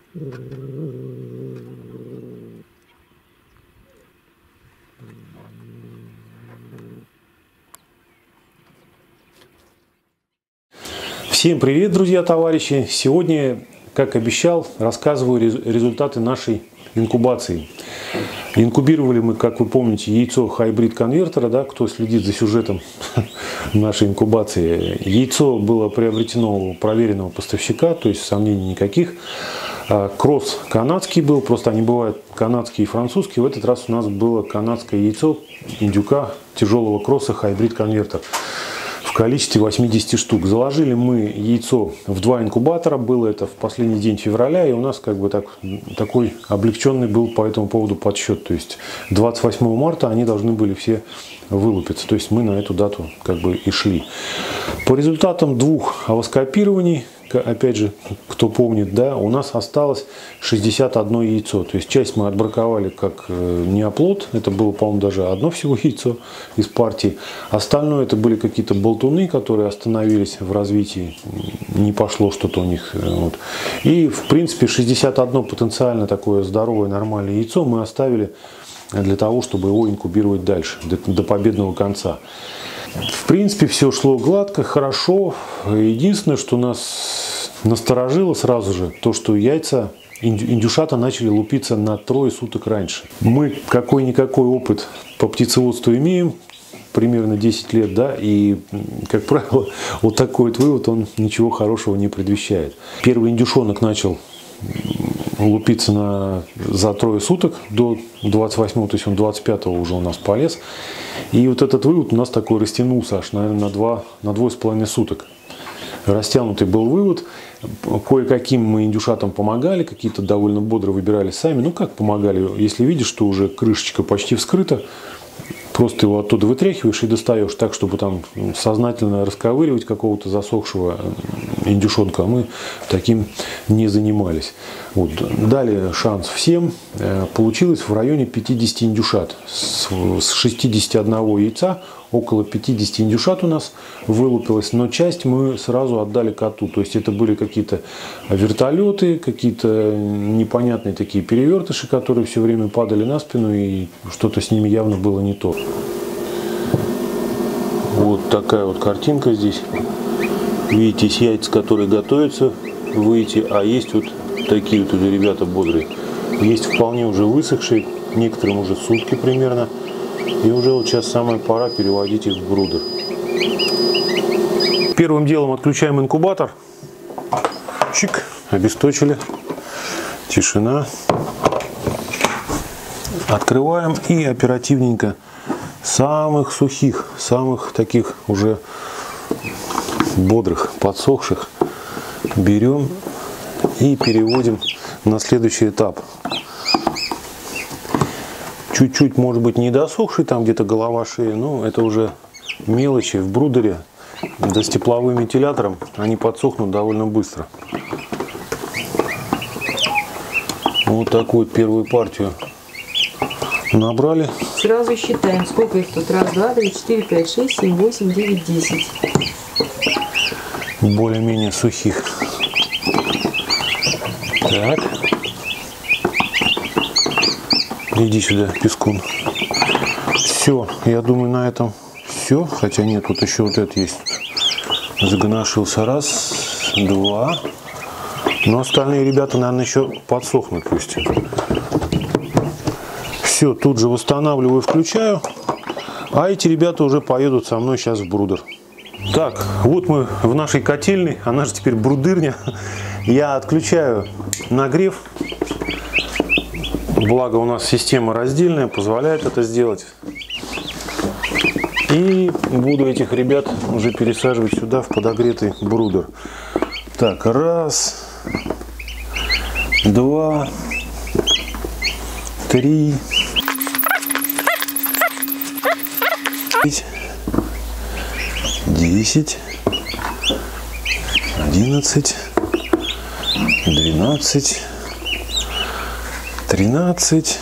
Всем привет, друзья, товарищи! Сегодня, как обещал, рассказываю результаты нашей инкубации. Инкубировали мы, как вы помните, яйцо хайбрид конвертера, да, кто следит за сюжетом нашей инкубации. Яйцо было приобретено у проверенного поставщика, то есть сомнений никаких. Кросс канадский был, просто они бывают канадские и французские. В этот раз у нас было канадское яйцо индюка тяжелого кросса хайбрид конвертер в количестве 80 штук. Заложили мы яйцо в 2 инкубатора, было это в последний день февраля, и у нас как бы такой облегченный был по этому поводу подсчет. То есть 28 марта они должны были все вылупиться. То есть мы на эту дату как бы и шли. По результатам 2 овоскопирований, опять же, кто помнит, да, у нас осталось 61 яйцо. То есть часть мы отбраковали как неоплод. Это было, по-моему, даже одно всего яйцо из партии. Остальное это были какие-то болтуны, которые остановились в развитии. Не пошло что-то у них. Вот. И, в принципе, 61 потенциально такое здоровое, нормальное яйцо мы оставили для того, чтобы его инкубировать дальше, до победного конца. В принципе, все шло гладко, хорошо. Единственное, что нас насторожило сразу же, то, что яйца, индюшата начали лупиться на 3 суток раньше. Мы какой-никакой опыт по птицеводству имеем, примерно 10 лет, да, и, как правило, вот такой вот вывод, он ничего хорошего не предвещает. Первый индюшонок начал лупиться за 3 суток до 28-го, то есть он 25-го уже у нас полез. И вот этот вывод у нас такой растянулся аж, наверное, на 2,5 суток. Растянутый был вывод. Кое-каким мы индюшатам помогали, какие-то довольно бодро выбирали сами. Ну как помогали? Если видишь, что уже крышечка почти вскрыта, просто его оттуда вытряхиваешь и достаешь так, чтобы там сознательно расковыривать какого-то засохшего индюшонка. Мы таким не занимались. Вот. Дали шанс всем. Получилось в районе 50 индюшат. С 61 яйца около 50 индюшат у нас вылупилось, но часть мы сразу отдали коту. То есть это были какие-то вертолеты, какие-то непонятные такие перевертыши, которые все время падали на спину, и что-то с ними явно было не то. Вот такая вот картинка здесь. Видите, есть яйца, которые готовятся выйти, а есть вот такие вот ребята бодрые. Есть вполне уже высохшие, некоторым уже сутки примерно. И уже вот сейчас самая пора переводить их в брудер. Первым делом отключаем инкубатор. Чик, обесточили. Тишина. Открываем и оперативненько самых сухих, самых таких уже бодрых, подсохших берем и переводим на следующий этап. Чуть-чуть, может быть, не досохший, там где-то голова, шея, но это уже мелочи. В брудере, да, с тепловым вентилятором они подсохнут довольно быстро. Вот такую первую партию набрали. Сразу считаем, сколько их тут. 1, 2, 3, 4, 5, 6, 7, 8, 9, 10. Более-менее сухих. Так. Иди сюда, пескун. Все, я думаю, на этом все. Хотя нет, вот еще вот это есть. Загоношился. 1, 2. Но остальные ребята, наверное, еще подсохнут пусть. Все, тут же восстанавливаю, включаю. А эти ребята уже поедут со мной сейчас в брудер. Так, вот мы в нашей котельной. Она же теперь брудырня. Я отключаю нагрев. Благо у нас система раздельная, позволяет это сделать. И буду этих ребят уже пересаживать сюда, в подогретый брудер. Так, 1, 2, 3, 5, 10, 11, 12, 13,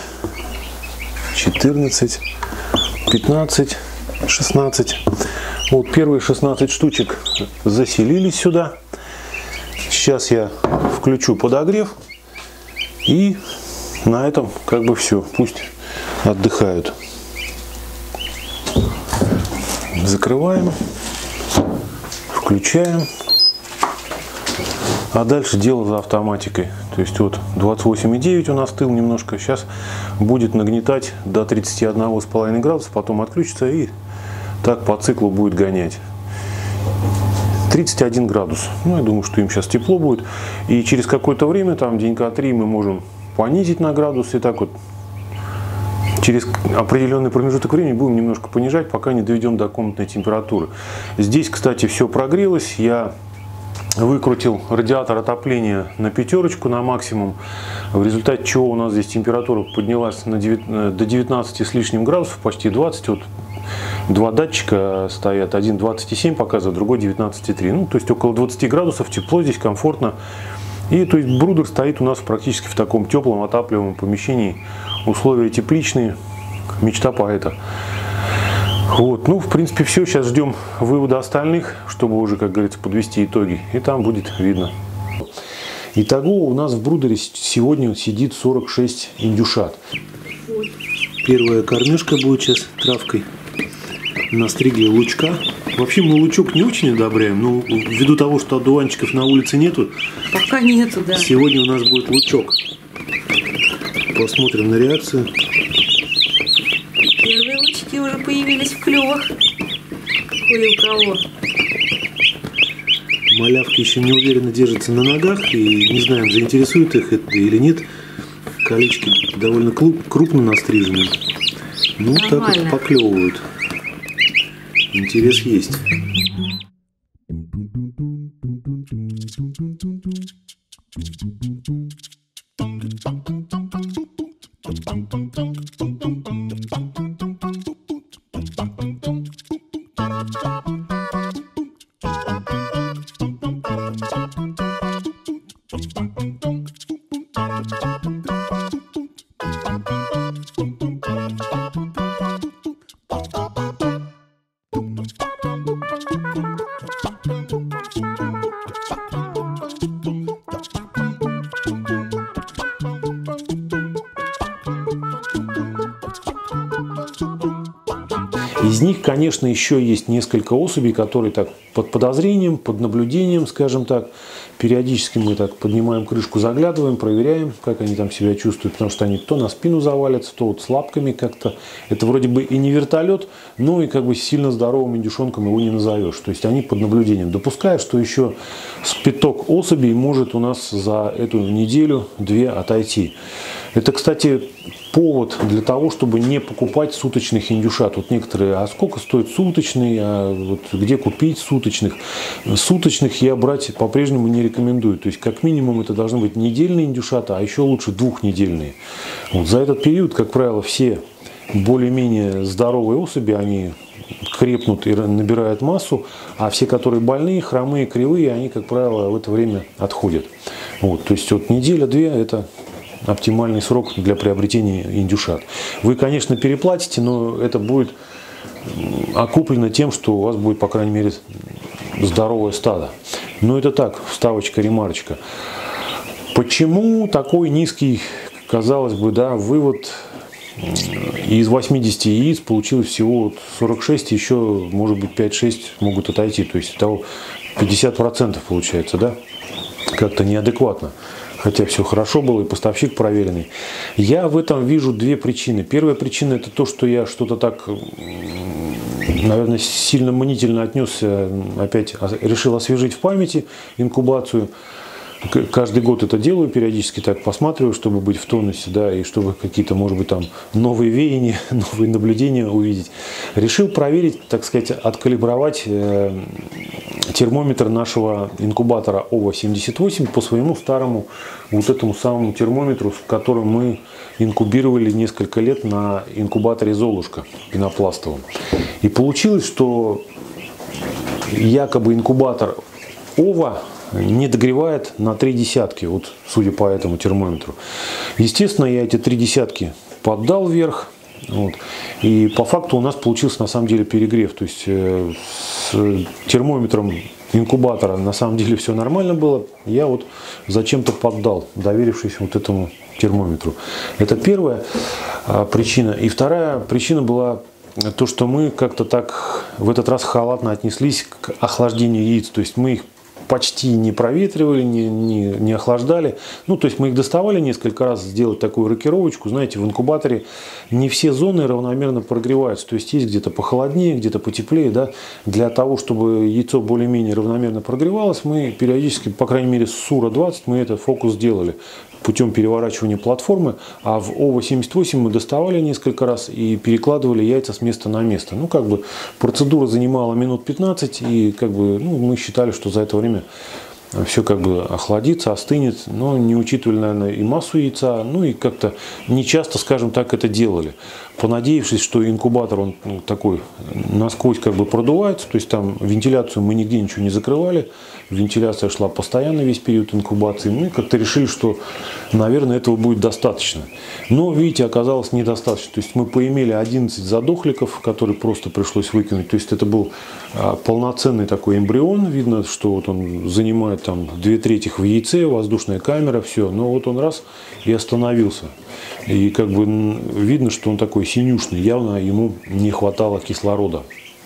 14, 15, 16. Вот первые 16 штучек заселились сюда. Сейчас я включу подогрев И на этом как бы все, пусть отдыхают. Закрываем, включаем. А дальше дело за автоматикой. То есть вот 28,9 он остыл немножко. Сейчас будет нагнетать до 31,5 градуса, потом отключится и так по циклу будет гонять. 31 градус. Ну, я думаю, что им сейчас тепло будет. И через какое-то время, там денька 3, мы можем понизить на градус. И так вот через определенный промежуток времени будем немножко понижать, пока не доведем до комнатной температуры. Здесь, кстати, все прогрелось. Я выкрутил радиатор отопления на 5, на максимум, в результате чего у нас здесь температура поднялась до 19 с лишним градусов, почти 20. Вот два датчика стоят, один 27 показывает, другой 19,3. Ну, то есть около 20 градусов, тепло здесь, комфортно. И то есть брудер стоит у нас практически в таком теплом отапливаемом помещении. Условия тепличные, мечта поэта. Вот, ну, в принципе, все. Сейчас ждем вывода остальных, чтобы уже, как говорится, подвести итоги. И там будет видно. Итого у нас в брудере сегодня сидит 46 индюшат. Первая кормежка будет сейчас травкой. Настригли лучка. Вообще мы лучок не очень одобряем, но ввиду того, что одуванчиков на улице нету, пока нету, да. Сегодня у нас будет лучок. Посмотрим на реакцию. Первые лучки уже появились в клювах. Кое у кого. Малявки еще не уверенно держатся на ногах, и не знаем, заинтересует их это или нет. Колечки довольно крупно настрижены. Ну, так вот поклевывают. Интерес есть. Из них, конечно, еще есть несколько особей, которые так под подозрением, под наблюдением, скажем так. Периодически мы так поднимаем крышку, заглядываем, проверяем, как они там себя чувствуют, потому что они то на спину завалятся, то вот с лапками как-то. Это вроде бы и не вертолет, но и как бы сильно здоровым индюшонком его не назовешь. То есть они под наблюдением. Допускаю, что еще с 5 особей может у нас за эту неделю-две отойти. Это, кстати, повод для того, чтобы не покупать суточных индюшат. Вот некоторые, а сколько стоит суточный, а вот где купить суточных? Суточных я брать по-прежнему не рекомендую. То есть, как минимум, это должны быть недельные индюшата, а еще лучше двухнедельные. Вот за этот период, как правило, все более-менее здоровые особи, они крепнут и набирают массу, а все, которые больные, хромые, кривые, они, как правило, в это время отходят. Вот, то есть, вот неделя-две – это оптимальный срок для приобретения индюшат. Вы, конечно, переплатите, но это будет окуплено тем, что у вас будет, по крайней мере, здоровое стадо. Но это так, вставочка, ремарочка. Почему такой низкий, казалось бы, да, вывод? Из 80 яиц получилось всего 46, еще, может быть, 5-6 могут отойти. То есть того 50% получается, да? Как-то неадекватно. Хотя все хорошо было, и поставщик проверенный. Я в этом вижу две причины. Первая причина – это то, что я что-то так, наверное, сильно мнительно отнесся, опять решил освежить в памяти инкубацию. Каждый год это делаю, периодически так посматриваю, чтобы быть в тонусе, да, и чтобы какие-то, может быть, там новые веяния, новые наблюдения увидеть. Решил проверить, так сказать, откалибровать термометр нашего инкубатора ОВА-78 по своему старому вот этому самому термометру, с которым мы инкубировали несколько лет на инкубаторе Золушка пенопластовом. И получилось, что якобы инкубатор ОВА не догревает на 0,3, вот судя по этому термометру. Естественно, я эти 0,3 поддал вверх. Вот. И по факту у нас получился на самом деле перегрев. То есть с термометром инкубатора на самом деле все нормально было, я вот зачем-то поддал, доверившись вот этому термометру. Это первая причина. И вторая причина была то, что мы как-то так в этот раз халатно отнеслись к охлаждению яиц. То есть мы их почти не проветривали, не охлаждали. Ну, то есть мы их доставали несколько раз, сделать такую рокировочку. Знаете, в инкубаторе не все зоны равномерно прогреваются. То есть есть где-то похолоднее, где-то потеплее. Да? Для того, чтобы яйцо более-менее равномерно прогревалось, мы периодически, по крайней мере с Сура-20, мы этот фокус делали путем переворачивания платформы, а в ОВА-78 мы доставали несколько раз и перекладывали яйца с места на место. Ну, как бы процедура занимала минут 15, и как бы, ну, мы считали, что за это время все как бы охладится, остынет, но не учитывали, наверное, и массу яйца, ну и как-то не часто, скажем так, это делали. Понадеявшись, что инкубатор, он такой насквозь как бы продувается, то есть там вентиляцию мы нигде ничего не закрывали, вентиляция шла постоянно весь период инкубации, мы как-то решили, что, наверное, этого будет достаточно. Но, видите, оказалось недостаточно, то есть мы поимели 11 задохликов, которые просто пришлось выкинуть, то есть это был полноценный такой эмбрион, видно, что вот он занимает там 2/3 в яйце, воздушная камера, все, но вот он раз и остановился. И как бы видно, что он такой синюшный, явно ему не хватало кислорода.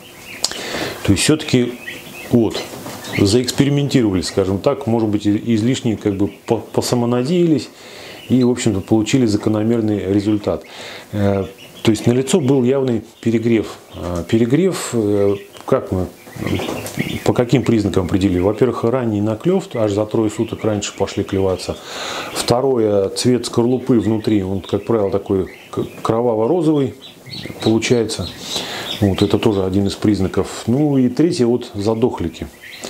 То есть все-таки вот, заэкспериментировали, скажем так, может быть, излишне как бы посамонадеялись и, в общем-то, получили закономерный результат. То есть налицо был явный перегрев. Перегрев, как мы, по каким признакам определили? Во-первых, ранний наклев, аж за 3 суток раньше пошли клеваться. Второе, цвет скорлупы внутри, он, как правило, такой кроваво-розовый получается. Вот это тоже один из признаков. Ну и третье, вот задохлики.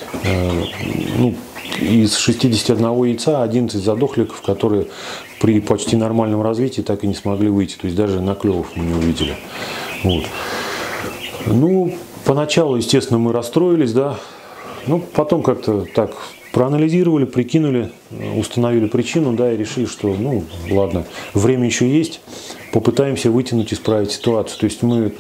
Ну, из 61 яйца 11 задохликов, которые при почти нормальном развитии так и не смогли выйти. То есть даже наклевов мы не увидели. Вот. Ну, поначалу, естественно, мы расстроились, да. Ну, потом как-то так проанализировали, прикинули, установили причину, да, и решили, что, ну, ладно, время еще есть, попытаемся вытянуть, исправить ситуацию. То есть мы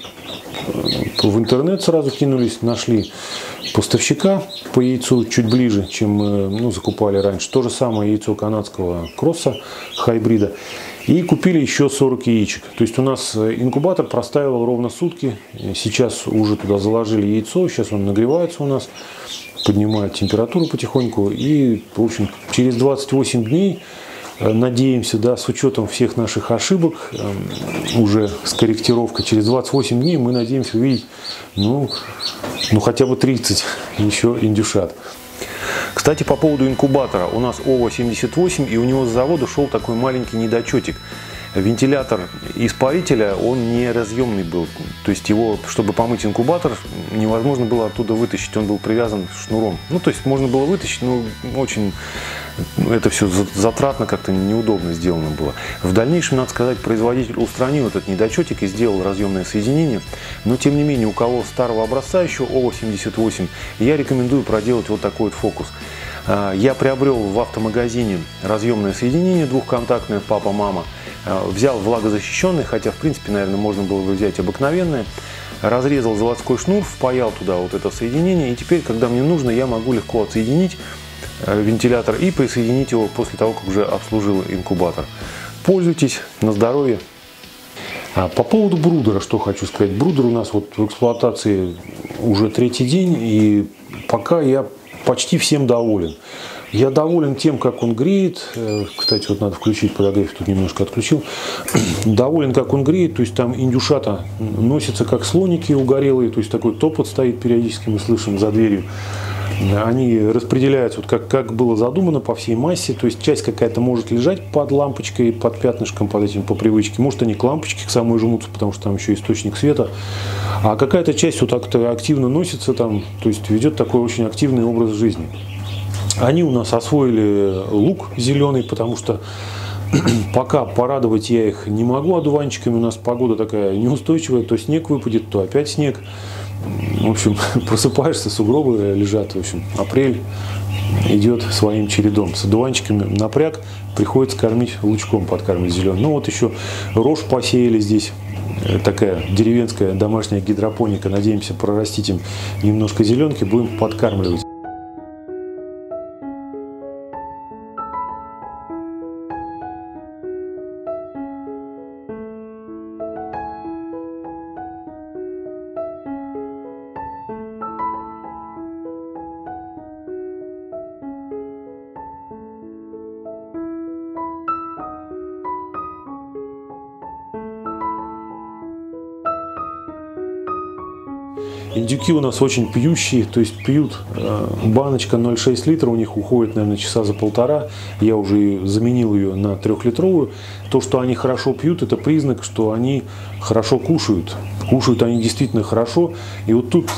в интернет сразу кинулись, нашли поставщика по яйцу чуть ближе, чем мы закупали раньше. То же самое яйцо канадского кросса, хайбрида. И купили еще 40 яичек. То есть у нас инкубатор простаивал ровно сутки. Сейчас уже туда заложили яйцо. Сейчас он нагревается у нас, поднимает температуру потихоньку. И, в общем, через 28 дней, надеемся, да, с учетом всех наших ошибок, уже с корректировкой, через 28 дней мы надеемся увидеть, ну хотя бы 30 еще индюшат. Кстати, по поводу инкубатора. У нас ОВА-78, и у него с завода шел такой маленький недочетик. Вентилятор испарителя, он не разъемный был. То есть его, чтобы помыть инкубатор, невозможно было оттуда вытащить. Он был привязан шнуром. Ну, то есть можно было вытащить, но очень это все затратно, как-то неудобно сделано было. В дальнейшем, надо сказать, производитель устранил этот недочетик и сделал разъемное соединение. Но, тем не менее, у кого старого образца еще ОВА-78, я рекомендую проделать вот такой вот фокус. Я приобрел в автомагазине разъемное соединение двухконтактное папа-мама. Взял влагозащищенный, хотя, в принципе, наверное, можно было бы взять обыкновенное. Разрезал заводской шнур, впаял туда вот это соединение. И теперь, когда мне нужно, я могу легко отсоединить вентилятор и присоединить его после того, как уже обслужил инкубатор. Пользуйтесь, на здоровье. По поводу брудера, что хочу сказать. Брудер у нас вот в эксплуатации уже 3-й день, и пока я почти всем доволен. Я доволен тем, как он греет. Кстати, вот надо включить подогрев, тут немножко отключил. Доволен, как он греет. То есть там индюшата носятся как слоники угорелые. То есть такой топот стоит периодически, мы слышим за дверью. Они распределяются, вот как было задумано, по всей массе. То есть часть какая-то может лежать под лампочкой, под пятнышком, под этим по привычке. Может, они к лампочке к самой жмутся, потому что там еще источник света. А какая-то часть вот так-то активно носится там. То есть ведет такой очень активный образ жизни. Они у нас освоили лук зеленый, потому что пока порадовать я их не могу одуванчиками. У нас погода такая неустойчивая. То снег выпадет, то опять снег. В общем, просыпаешься, сугробы лежат. В общем, апрель идет своим чередом. С одуванчиками напряг, приходится кормить лучком, подкармливать зеленым. Ну вот еще рожь посеяли здесь. Такая деревенская домашняя гидропоника. Надеемся прорастить им немножко зеленки, будем подкармливать. Индюки у нас очень пьющие, то есть пьют, баночка 0,6 литра у них уходит, наверное, часа за полтора. Я уже заменил ее на 3-литровую. То, что они хорошо пьют, это признак, что они хорошо кушают. Кушают они действительно хорошо. И вот тут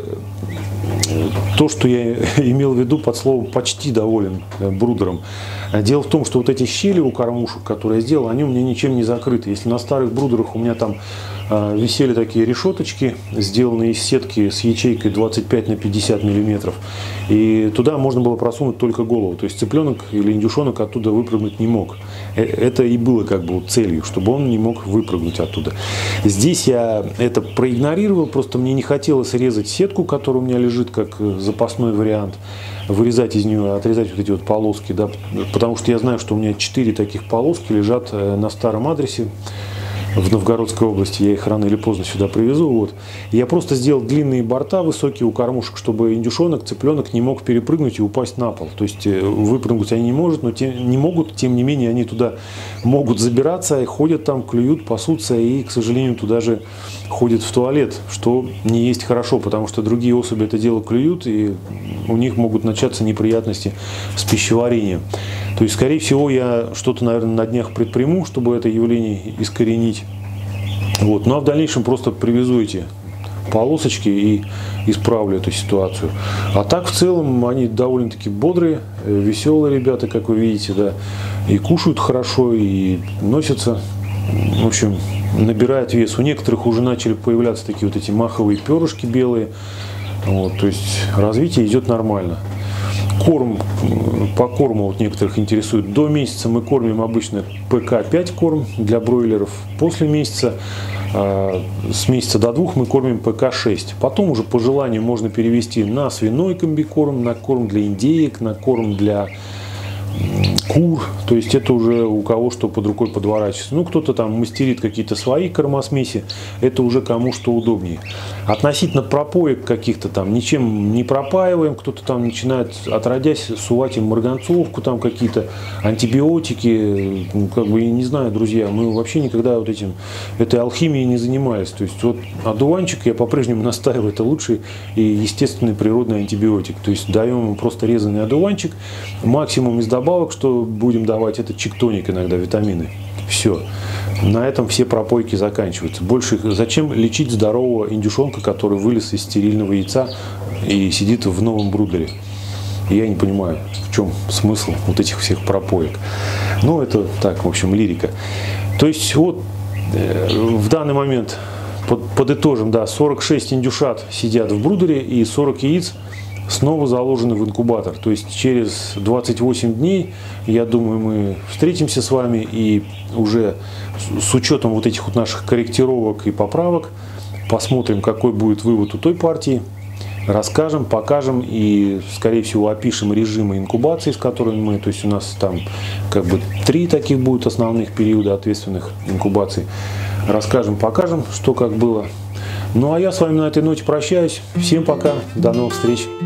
то, что я имел в виду под словом «почти доволен» брудером. Дело в том, что вот эти щели у кормушек, которые я сделал, они у меня ничем не закрыты. Если на старых брудерах у меня там висели такие решеточки, сделанные из сетки с ячейкой 25 на 50 миллиметров, и туда можно было просунуть только голову. То есть цыпленок или индюшонок оттуда выпрыгнуть не мог. Это и было как бы вот целью, чтобы он не мог выпрыгнуть оттуда. Здесь я это проигнорировал, просто мне не хотелось резать сетку, которая у меня лежит как запасной вариант, вырезать из нее, отрезать вот эти вот полоски, да, потому что я знаю, что у меня 4 таких полоски лежат на старом адресе в Новгородской области, я их рано или поздно сюда привезу. Вот. Я просто сделал длинные борта высокие у кормушек, чтобы индюшонок, цыпленок не мог перепрыгнуть и упасть на пол. То есть выпрыгнуть они не могут, но тем не менее они туда могут забираться, и ходят там, клюют, пасутся и, к сожалению, туда же ходят в туалет, что не есть хорошо, потому что другие особи это дело клюют, и у них могут начаться неприятности с пищеварением. То есть, скорее всего, я что-то, наверное, на днях предприму, чтобы это явление искоренить. Вот. Ну а в дальнейшем просто привезу эти полосочки и исправлю эту ситуацию. А так, в целом, они довольно-таки бодрые, веселые ребята, как вы видите, да, и кушают хорошо, и носятся, в общем, набирают вес. У некоторых уже начали появляться такие вот эти маховые перышки белые. Вот, то есть развитие идет нормально. Корм, по корму вот некоторых интересует. До месяца мы кормим обычно ПК-5 корм для бройлеров. После месяца, с месяца до 2 мы кормим ПК-6. Потом уже по желанию можно перевести на свиной комбикорм, на корм для индеек, на корм для кур. То есть это уже у кого что под рукой подворачивается. Ну, кто-то там мастерит какие-то свои кормосмеси. Это уже кому что удобнее. Относительно пропоек каких-то там ничем не пропаиваем. Кто-то там начинает, отродясь, сувать им марганцовку, там какие-то антибиотики. Как бы, не знаю, друзья, мы вообще никогда вот этой алхимией не занимались. То есть вот одуванчик, я по-прежнему настаиваю, это лучший и естественный природный антибиотик. То есть даем ему просто резанный одуванчик. Максимум из добавок, что будем давать, это чиктоник, иногда витамины. Все. На этом все пропойки заканчиваются. Больше зачем лечить здорового индюшонка, который вылез из стерильного яйца и сидит в новом брудере? Я не понимаю, в чем смысл вот этих всех пропоек. Ну, это так, в общем, лирика. То есть вот в данный момент, подытожим, да, 46 индюшат сидят в брудере и 40 яиц снова заложены в инкубатор. То есть через 28 дней, я думаю, мы встретимся с вами и уже с учетом вот этих вот наших корректировок и поправок посмотрим, какой будет вывод у той партии. Расскажем, покажем и, скорее всего, опишем режимы инкубации, с которыми мы, то есть у нас там как бы 3 таких будут основных периода ответственных инкубаций. Расскажем, покажем, что как было. Ну а я с вами на этой ноте прощаюсь. Всем пока, до новых встреч.